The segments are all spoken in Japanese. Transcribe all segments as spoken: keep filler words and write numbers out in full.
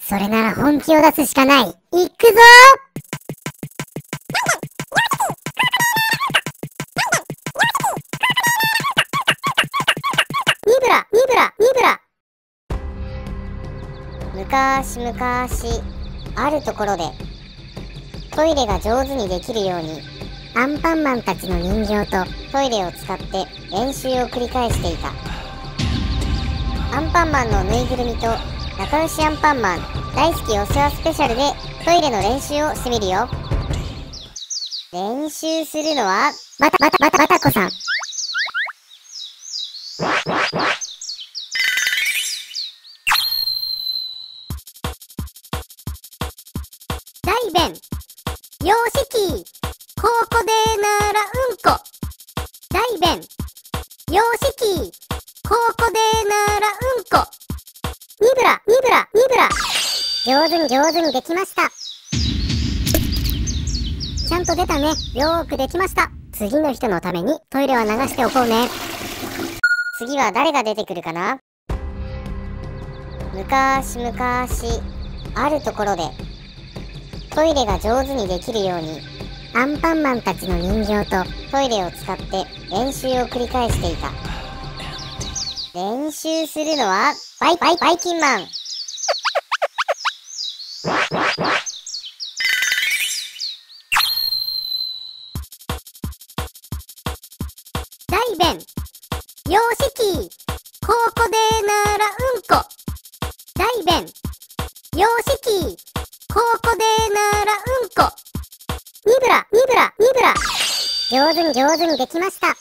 それなら本気を出すしかない。いくぞニブラニブラニブラ。むかーしむかーし、あるところでトイレが上手にできるようにアンパンマンたちの人形とトイレを使って練習を繰り返していた。アンパンマンのぬいぐるみと仲良しアンパンマン大好きお世話スペシャルでトイレの練習をしてみるよ。練習するのはバタバタバタバタコさん。大便よーしきここでならうんこ。大便よーしきここでならうんこ。ニブラニブラニブラ。上手に上手にできました。ちゃんと出たね。よーくできました。次の人のためにトイレは流しておこうね。次は誰が出てくるかな。むかーしむかーし、あるところでトイレが上手にできるようにアンパンマンたちの人形とトイレを使って練習を繰り返していた。練習するのはバイバイバイキンマン。大便よーしきここでならうんこ。大便よーしきここでならうんこ。ニブラニブラニブラ。上手に上手にできました。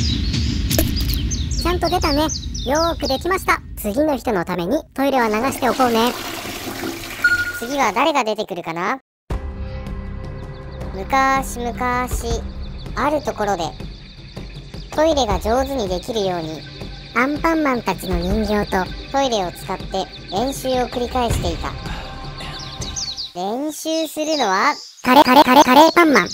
ちゃんと出たね。よーくできました。次の人のためにトイレは流しておこうね。次は誰が出てくるかな。むかーしむかーし、あるところでトイレが上手にできるようにアンパンマンたちの人形とトイレを使って練習を繰り返していた。練習するのはカレーカレーカレーカレーパンマン。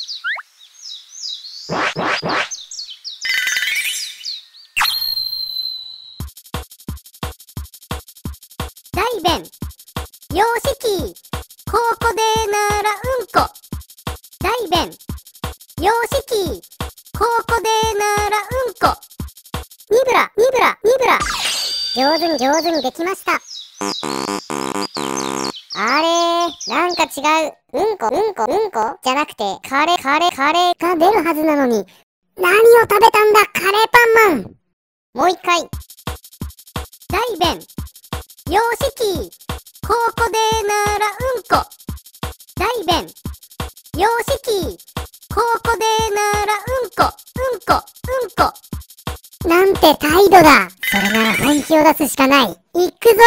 大便よーしきここでならうんこ。大便よーしきここでならうんこ。ニブラニブラニブラ。上手に上手にできました。あれー、なんか違う。うんこうんこうんこじゃなくてカレーカレーカレーが出るはずなのに、何を食べたんだカレーパンマン。もう一回。大便よーしきここでならうんこ。大便よーしきここでならうんこうんこうんこ。なんて態度だ。それなら本気を出すしかない。いくぞ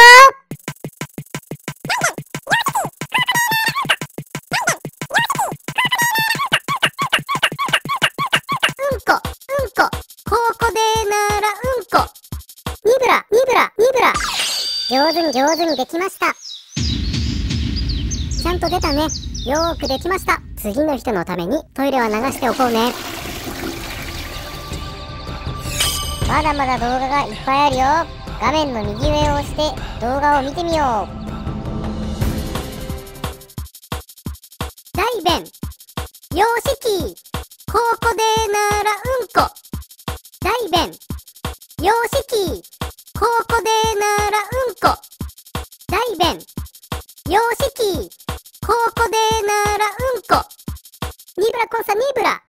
うんこうんこここでならうんこ。ニブラニブラニブラ。上手に上手にできました。ちゃんと出たね。よーくできました。次の人のためにトイレは流しておこうね。まだまだ動画がいっぱいあるよ。画面の右上を押して動画を見てみよう。大便よーしきここでならうんこ。大便よーしきここでならうんこ。大便よーしきここでならうんこ。ニブラコンサニブラ。